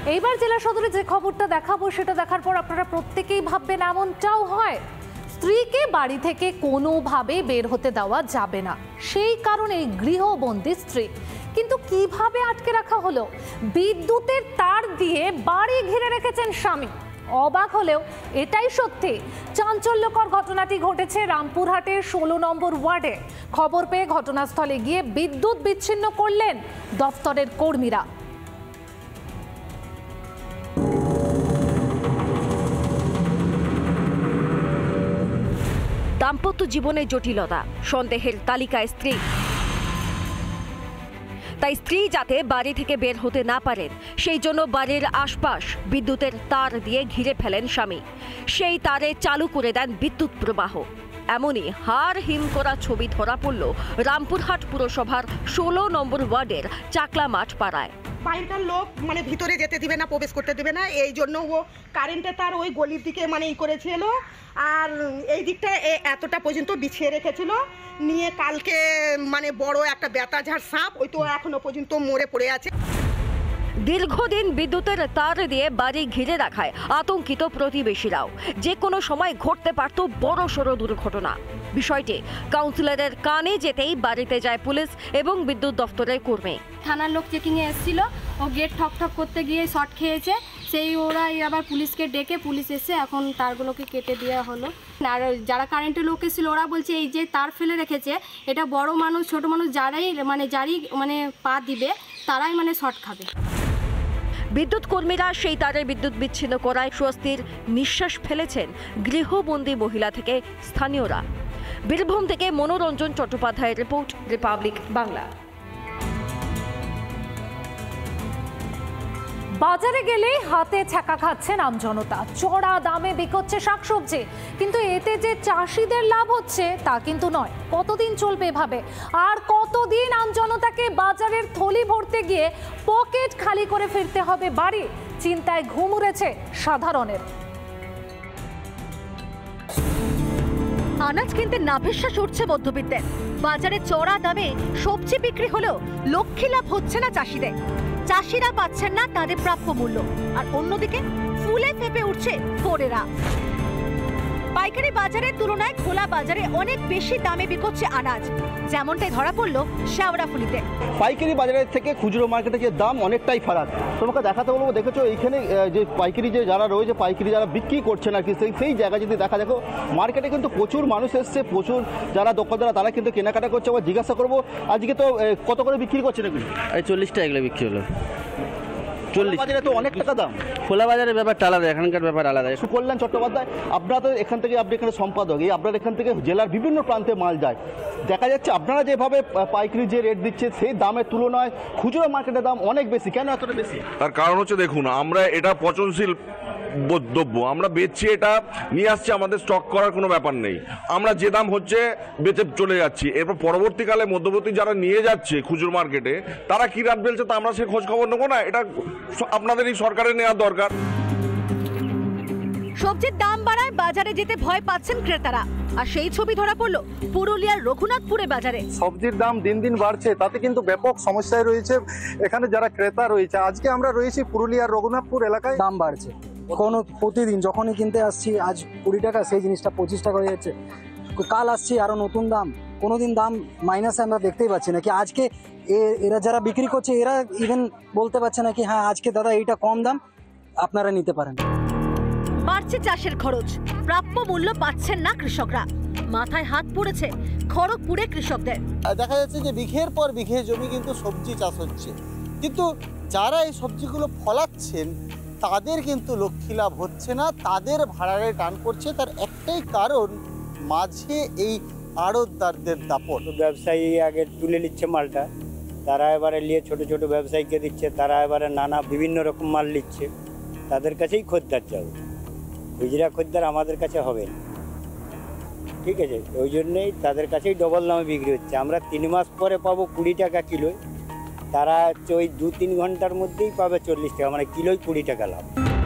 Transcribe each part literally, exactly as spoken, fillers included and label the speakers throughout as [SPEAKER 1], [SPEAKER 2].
[SPEAKER 1] এইবার জেলা সদরে যে খবরটা দেখাবো সেটা দেখার পর আপনারা প্রত্যেকেই ভাববেন এমনটাও হয়। স্ত্রীকে বাড়ি থেকে কোনোভাবে বের হতে দেওয়া যাবে না, সেই কারণে গৃহবন্দী স্ত্রী। কিন্তু কিভাবে আটকে রাখা হলো? বিদ্যুতের তার দিয়ে বাড়ি ঘিরে রেখেছেন স্বামী। অবাক হলেও এটাই সত্যি। চাঞ্চল্যকর ঘটনাটি ঘটেছে রামপুরহাটের ষোলো নম্বর ওয়ার্ডে। খবর পেয়ে ঘটনাস্থলে গিয়ে বিদ্যুৎ বিচ্ছিন্ন করলেন দফতরের কর্মীরা।
[SPEAKER 2] দাম্পত্য জীবনে জটিলতা, সন্দেহের তালিকায় স্ত্রী। তাই স্ত্রী যাতে বাড়ি থেকে বের হতে না পারেন সেই জন্য বাড়ির আশপাশ বিদ্যুতের তার দিয়ে ঘিরে ফেলেন স্বামী। সেই তারে চালু করে দেন বিদ্যুৎ প্রবাহ। এমনই হাড় হিম করা ছবি ধরা পড়ল রামপুরহাট পুরসভার ষোলো নম্বর ওয়ার্ডের চাকলা মাঠ পাড়ায়।
[SPEAKER 3] বাইরের লোক মানে ভিতরে যেতে দিবে না, প্রবেশ করতে দিবে না, এই জন্য ও কারেন্টে তার ওই গলির দিকে মানে ই করেছিল, আর এই দিকটা এতটা পর্যন্ত বিছিয়ে রেখেছিল। নিয়ে কালকে মানে বড় একটা বেতাঝাড় সাপ, ওই তো এখনো পর্যন্ত মরে পড়ে আছে।
[SPEAKER 2] দীর্ঘদিন বিদ্যুতের তার দিয়ে বাড়ি ঘিরে রাখায় আতঙ্কিত প্রতিবেশীরাও। যে কোনো সময় ঘটতে পারত বড় সড়ো দুর্ঘটনা। বিষয়টি কাউন্সিলরের কানে যেতেই বাড়িতে যায় পুলিশ এবং বিদ্যুৎ দফতরের কর্মী।
[SPEAKER 4] থানার লোক চেকিংয়ে এসেছিল, ও গেট ঠক ঠক করতে গিয়ে শর্ট খেয়েছে, সেই ওরা আবার পুলিশকে ডেকে পুলিশ এসে এখন তারগুলোকে কেটে দেওয়া হলো। আর যারা কারেন্টের লোক এসেছিল ওরা বলছে এই যে তার ফেলে রেখেছে এটা বড় মানুষ ছোট মানুষ যারাই মানে যারই মানে পা দিবে তারাই মানে শর্ট খাবে।
[SPEAKER 2] বিদ্যুৎ কর্মীরা সেই তারে বিদ্যুৎ বিচ্ছিন্ন করায় স্বস্তির নিঃশ্বাস ফেলেছেন গৃহবন্দী মহিলা থেকে স্থানীয়রা। বীরভূম থেকে মনোরঞ্জন চট্টোপাধ্যায়ের রিপোর্ট, রিপাবলিক বাংলা।
[SPEAKER 1] বাজারে গেলে হাতে ছ্যাঁকা খাচ্ছেন আমজনতা। চড়া দামে বিকোচ্ছে শাকসবজি, কিন্তু এতে যে চাষিদের লাভ হচ্ছে তা কিন্তু নয়। কতদিন চলবে এভাবে? আর কতদিন আমজনতাকে বাজারের থলি ভরতে গিয়ে পকেট খালি করে ফিরতে হবে বাড়ি? চিন্তায় ঘুম উড়েছে সাধারণের।
[SPEAKER 2] আনাজ কিনতে নাভিশ্বাস উঠছে মধ্যবিত্তের। বাজারে চড়া দামে সবজি বিক্রি হলেও লক্ষ্মী লাভ হচ্ছে না চাষিদের। চাষিরা পাচ্ছেন না তাদের প্রাপ্য মূল্য, আর অন্যদিকে ফুলে ফেপে উঠছে ফোরেরা। পাইকারি বাজারের তুলনায় খোলা বাজারে অনেক বেশি দামে বিকোচ্ছে আনাজ, যেমনটাই ধরা পড়ল শেওড়াফুলিতে।
[SPEAKER 5] পাইকারি বাজারের থেকে খুচরো মার্কেটে যে দাম অনেকটাই ফারাক। তোমাকে দেখাতে বলবো, দেখেছো এইখানে যে পাইকারি যে যারা রয়েছে, পাইকারি যারা বিক্রি করছে না কি, সেই সেই জায়গায় যদি দেখা, দেখো মার্কেটে কিন্তু প্রচুর মানুষ এসছে, প্রচুর যারা দোকানদারা তারা কিন্তু কেনাকাটা করছে। আবার জিজ্ঞাসা করবো আজকে তো কত করে বিক্রি করছে নাকি?
[SPEAKER 6] এই চল্লিশ টাকা এগুলো বিক্রি হলো।
[SPEAKER 5] চল্লিশ বাজারে তো অনেক টাকা দাম।
[SPEAKER 6] খোলা বাজারের ব্যাপারটা আলাদা, এখানকার ব্যাপার আলাদা।
[SPEAKER 5] সুকল্যাণ চট্টোপাধ্যায়, আপনারা তো এখান থেকে, আপনি এখানে সম্পাদক, এই আপনার এখান থেকে জেলার বিভিন্ন প্রান্তে মাল যায়। দেখা যাচ্ছে আপনারা যেভাবে পাইকারি যে রেট দিচ্ছে সেই দামের তুলনায় খুচরো মার্কেটের দাম অনেক বেশি। কেন এতটা বেশি?
[SPEAKER 7] তার কারণ হচ্ছে, দেখুন, আমরা এটা পচনশীল দ্রব্য আমরা বেচছি, এটা নিয়ে আসছে, আমাদের স্টক করার কোনো ব্যাপার নেই। আমরা যে দাম হচ্ছে বেচে চলে যাচ্ছি। এরপর পরবর্তীকালে মধ্যবর্তী যারা নিয়ে যাচ্ছে খুচরো মার্কেটে তারা কি রেট বলছে তা আমরা সে খোঁজ খবর নেবো না? এটা আপনাদের এই সরকারের নেওয়া দরকার।
[SPEAKER 2] সবজির দাম বাড়ায় বাজারে যেতে ভয় পাচ্ছেন ক্রেতারা, আর সেই ছবি ধরা পড়ল পুরুলিয়ার রঘুনাথপুরে বাজারে।
[SPEAKER 8] সবজির দাম দিন দিন বাড়ছে, তাতে কিন্তু ব্যাপক সমস্যায় রয়েছে এখানে যারা ক্রেতা রয়েছে। আজকে আমরা রয়েছি পুরুলিয়ার রঘুনাথপুর এলাকায়।
[SPEAKER 9] দাম বাড়ছে কোনো প্রতিদিন, যখনই কিনতে আসছি আজ কুড়ি টাকা, সেই জিনিসটা পঁচিশ টাকা হয়ে যাচ্ছে। কাল আসছি আরো নতুন দাম, কোনোদিন দাম মাইনাসে আমরা দেখতেই পাচ্ছি না। কি আজকে এরা যারা বিক্রি করছে এরা ইভেন বলতে পারছে না কি হ্যাঁ আজকে দাদা এইটা কম দাম, আপনারা নিতে পারেন।
[SPEAKER 2] বাড়ছে চাষের খরচ, প্রাপ্য মূল্য পাচ্ছেন না কৃষকরা। মাথায় হাত পড়েছে খড়গপুরে কৃষকদের।
[SPEAKER 10] দেখা যাচ্ছে যে বিঘের পর বিঘে জমি কিন্তু সবজি চাষ হচ্ছে, কিন্তু যারা এই সবজিগুলো ফলাচ্ছেন তাদের কিন্তু লক্ষ্মী লাভ হচ্ছে না, তাদের ভাড়ারে টান করছে। তার একটাই কারণ, মাঝে এই আড়তদারদের দাপট।
[SPEAKER 11] ব্যবসায়ী আগে তুলে নিচ্ছে মালটা, তারা এবারে নিয়ে ছোট ছোট ব্যবসায়ীকে দিচ্ছে, তারা এবারে নানা বিভিন্ন রকম মাল নিচ্ছে, তাদের কাছেই খদ্দের যাবে। খুচরা খদ্দের আমাদের কাছে হবে না, ঠিক আছে? ওই জন্যেই তাদের কাছেই ডবল দামে বিক্রি হচ্ছে। আমরা তিন মাস পরে পাবো কুড়ি টাকা কিলো, তারা হচ্ছে ওই দু তিন ঘন্টার মধ্যেই পাবে চল্লিশ টাকা, মানে কিলোই কুড়ি টাকা লাভ।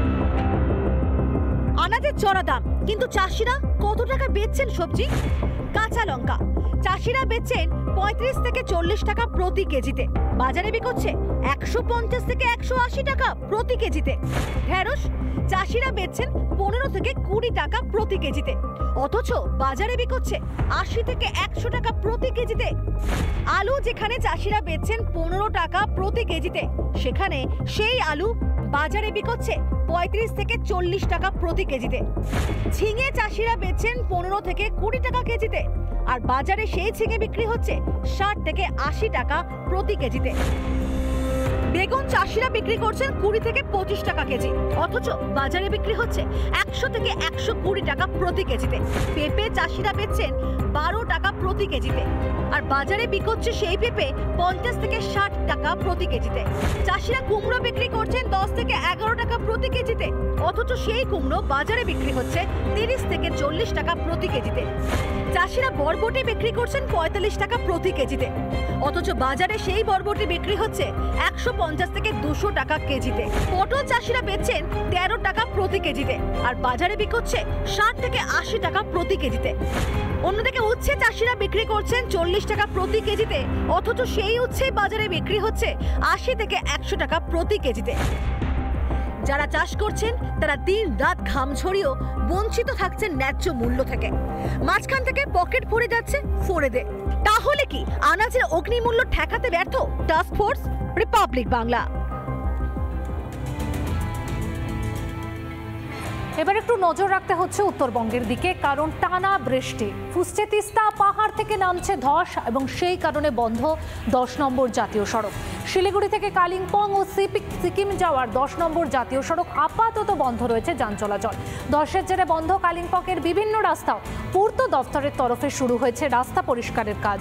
[SPEAKER 2] আনাজের চড়া দাম, কিন্তু চাষিরা কত টাকা বেচছেন সবজি? কাঁচা লঙ্কা চাষিরা বেচছেন পঁয়ত্রিশ থেকে চল্লিশ টাকা প্রতি কেজিতে, বাজারে বিক্রি হচ্ছে একশো পঞ্চাশ থেকে একশো আশি টাকা প্রতি কেজিতে। ঢেঁড়স চাষিরা বেচছেন পনেরো থেকে কুড়ি টাকা প্রতি কেজিতে, অথচ বাজারে বিক্রি হচ্ছে আশি থেকে একশো টাকা প্রতি কেজিতে। আলু যেখানে চাষিরা বেচছেন পনেরো টাকা প্রতি কেজিতে, সেখানে সেই আলু বাজারে বিক্রি হচ্ছে পঁয়ত্রিশ থেকে চল্লিশ টাকা প্রতি কেজিতে। ঝিঙে চাষিরা বেচছেন পনেরো থেকে কুড়ি টাকা কেজিতে, আর বাজারে সেই ঝিঙে বিক্রি হচ্ছে ষাট থেকে আশি টাকা প্রতি কেজিতে। বেগুন চাষিরা বিক্রি করছেন কুড়ি থেকে পঁচিশ টাকা কেজি, অথচ বাজারে বিক্রি হচ্ছে একশো থেকে একশো কুড়ি টাকা প্রতি কেজিতে। পেঁপে চাষিরা বেচছেন বারো টাকা প্রতি কেজিতে, আর বাজারে বিক্রি হচ্ছে সেই পেঁপে পঞ্চাশ থেকে ষাট টাকা প্রতি কেজিতে। চাষিরা কুমড়ো বিক্রি করছেন দশ থেকে এগারো টাকা প্রতি কেজিতে, অথচ সেই কুমড়ো বাজারে বিক্রি হচ্ছে তিরিশ থেকে চল্লিশ টাকা প্রতি কেজিতে। চাষিরা বরবটি বিক্রি করছেন পঁয়তাল্লিশ টাকা প্রতি কেজিতে, অথচ বাজারে সেই বরবটি বিক্রি হচ্ছে একশো পঞ্চাশ থেকে দুশো টাকা কেজিতে। পটল চাষিরা বেচছেন তেরো টাকা প্রতি কেজিতে, আর বাজারে বিক্রি হচ্ছে ষাট থেকে আশি টাকা প্রতি কেজিতে। অন্যদিকে উচ্ছে চাষিরা বিক্রি করছেন চল্লিশ টাকা প্রতি কেজিতে, অথচ সেই উচ্ছে বাজারে বিক্রি হচ্ছে আশি থেকে একশো টাকা প্রতি কেজিতে। যারা চাষ করছেন তারা দিন রাত ঘাম ঝরিয়েও বঞ্চিত থাকছেন ন্যায্য মূল্য থেকে। মাঝখান থেকে পকেট ভরে যাচ্ছে ফোরেদে। তাহলে কি আনাজের অগ্নিমূল্য ঠেকাতে ব্যর্থ টাস্ক ফোর্স? রিপাবলিক বাংলা।
[SPEAKER 1] এবার একটু নজর রাখতে হচ্ছে উত্তরবঙ্গের দিকে, কারণ টানা বৃষ্টি ফুসছে তিস্তা, পাহাড় থেকে নামছে ধস, এবং সেই কারণে বন্ধ দশ নম্বর জাতীয় সড়ক। শিলিগুড়ি থেকে কালিম্পং ও সিকিম যাওয়ার দশ নম্বর জাতীয় সড়ক আপাতত বন্ধ রয়েছে যান চলাচল। ধসের জেরে বন্ধ কালিম্পংয়ের বিভিন্ন রাস্তাও। পূর্ত দফতরের তরফে শুরু হয়েছে রাস্তা পরিষ্কারের কাজ।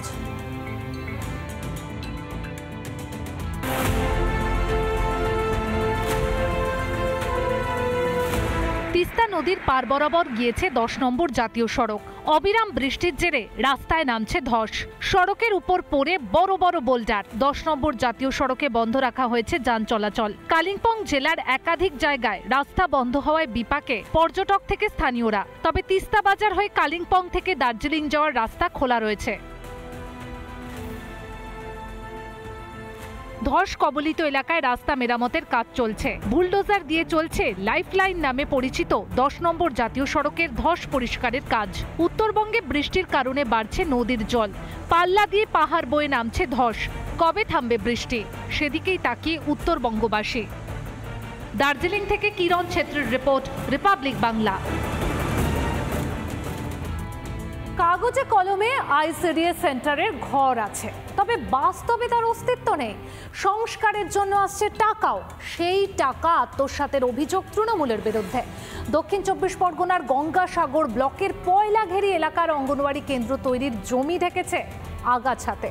[SPEAKER 1] তিস্তা নদীর পার বরাবর গিয়েছে দশ নম্বর জাতীয় সড়ক। অবিরাম বৃষ্টির জেরে রাস্তায় নামছে ধস, সড়কের উপর পড়ে বড় বড় বোল্ডার। দশ নম্বর জাতীয় সড়কে বন্ধ রাখা হয়েছে যান চলাচল। কালিম্পং জেলার একাধিক জায়গায় রাস্তা বন্ধ হওয়ায় বিপাকে পর্যটক থেকে স্থানীয়রা। তবে তিস্তা বাজার হয়ে কালিম্পং থেকে দার্জিলিং যাওয়ার রাস্তা খোলা রয়েছে। ধস কবলিত এলাকায় রাস্তা মেরামতের কাজ চলছে। বুলডোজার দিয়ে চলছে লাইফলাইন নামে পরিচিত দশ নম্বর জাতীয় সড়কের ধস পরিষ্কারের কাজ। উত্তরবঙ্গে বৃষ্টির কারণে বাড়ছে নদীর জল, পাল্লা দিয়ে পাহাড় বয়ে নামছে ধস। কবে থামবে বৃষ্টি, সেদিকেই তাকিয়ে উত্তরবঙ্গবাসী। দার্জিলিং থেকে কিরণ ছেত্রীর রিপোর্ট, রিপাবলিক বাংলা। কাগজে কলমে আইসিডিএস সেন্টারের ঘর আছে, তবে বাস্তবে তার অস্তিত্ব নেই। সংস্কারের জন্য আসছে টাকাও, সেই টাকা আত্মসাতের অভিযোগ তৃণমূলের বিরুদ্ধে। দক্ষিণ চব্বিশ পরগনার গঙ্গাসাগর ব্লকের পয়লাঘেরি এলাকার অঙ্গনওয়াড়ি কেন্দ্র তৈরির জমি ঢেকেছে আগাছাতে।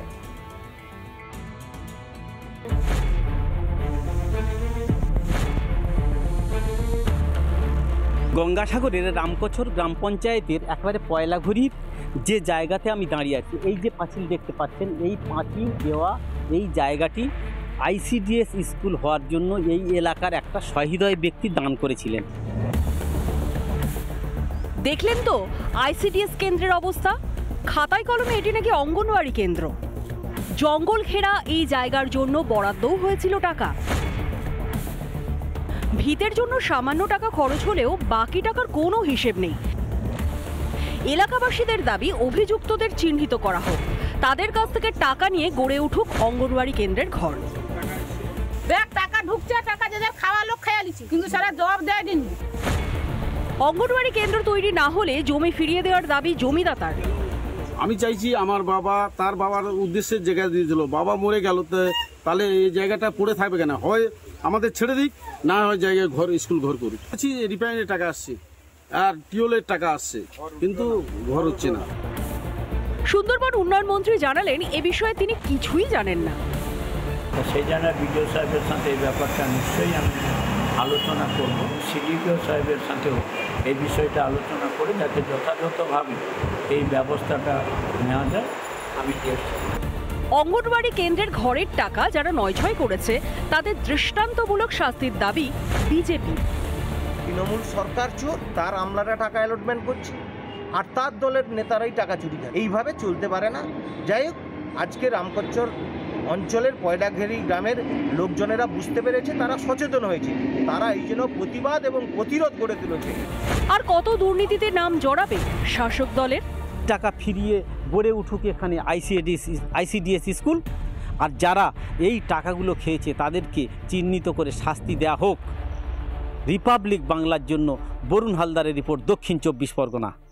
[SPEAKER 12] গঙ্গাসাগরের রামকচর গ্রাম পঞ্চায়েতের একেবারে পয়লাঘড়ির যে জায়গাতে আমি দাঁড়িয়ে আছি, এই যে পাঁচিল দেখতে পাচ্ছেন, এই পাঁচিল দেওয়া এই জায়গাটি আইসিডিএস স্কুল হওয়ার জন্য এই এলাকার একটা সহৃদয় ব্যক্তি দান করেছিলেন।
[SPEAKER 2] দেখলেন তো আইসিডিএস কেন্দ্রের অবস্থা। খাতায় কলমে এটি নাকি অঙ্গনওয়াড়ি কেন্দ্র। জঙ্গল ঘেরা এই জায়গার জন্য বরাদ্দও হয়েছিল টাকা। ভিতের জন্য সামান্য টাকা খরচ হলেও বাকি টাকার কোনো হিসেব নেই। এলাকাবাসীদের দাবি অভিযুক্তদের চিহ্নিত করা হোক, তাদের কাছ থেকে টাকা নিয়ে গড়ে উঠুক অঙ্গনওয়াড়ি কেন্দ্রের ঘর।
[SPEAKER 13] টাকা ঢুকছে, টাকা যাদের খাওয়া লোক খেয়াল লিছি, কিন্তু সারা জবাব দেয়নি।
[SPEAKER 2] অঙ্গনওয়াড়ি কেন্দ্র তৈরি না হলে জমি ফিরিয়ে দেওয়ার দাবি জমিদাতার।
[SPEAKER 14] আমি চাইছি আমার বাবা তার বাবার উদ্দেশ্যে জায়গা দিয়েছিল, বাবা মরে গেল, তাহলে এই জায়গাটা পড়ে থাকবে কেন? হয় আমাদের ছেড়ে দিক, না হয় জায়গায় ঘর স্কুল ঘর করুক। রিফাইনের টাকা আসছে আর টিউলের টাকা আসছে, কিন্তু ঘর হচ্ছে না।
[SPEAKER 2] সুন্দরবন উন্নয়ন মন্ত্রী জানালেন এ বিষয়ে তিনি কিছুই জানেন না।
[SPEAKER 11] সেই জন্য বিডিও সাহেবের সাথে এই ব্যাপারটা নিশ্চয়ই আমি আলোচনা করব। সিডিপিও সাহেবের সাথেও এই বিষয়টা আলোচনা করে যাতে যথাযথভাবে এই ব্যবস্থাটা নেওয়া যায় আমি চেষ্টা করব।
[SPEAKER 2] অঙ্গনওয়াড়ি কেন্দ্রের ঘরের টাকা যারা নয়ছয় করেছে তাদের দৃষ্টান্তমূলক শাস্তির দাবি বিজেপি।
[SPEAKER 15] তৃণমূল সরকার চোর, তার আমলারা টাকা অ্যালটমেন্ট করছে আর তার দলের নেতারাই টাকা চুরি করে। এইভাবে চলতে পারে না। যাই হোক, আজকে রামকচ্চর অঞ্চলের পয়লাঘেরি গ্রামের লোকজনেরা বুঝতে পেরেছে, তারা সচেতন হয়েছে, তারা এই জন্য প্রতিবাদ এবং প্রতিরোধ গড়ে তুলেছে।
[SPEAKER 2] আর কত দুর্নীতিতে নাম জড়াবে শাসক দলের?
[SPEAKER 12] টাকা ফিরিয়ে গড়ে উঠুক এখানে আইসিডিএস আইসিডিএস স্কুল, আর যারা এই টাকাগুলো খেয়েছে তাদেরকে চিহ্নিত করে শাস্তি দেওয়া হোক। রিপাবলিক বাংলার জন্য বরুণ হালদারের রিপোর্ট, দক্ষিণ চব্বিশ পরগনা।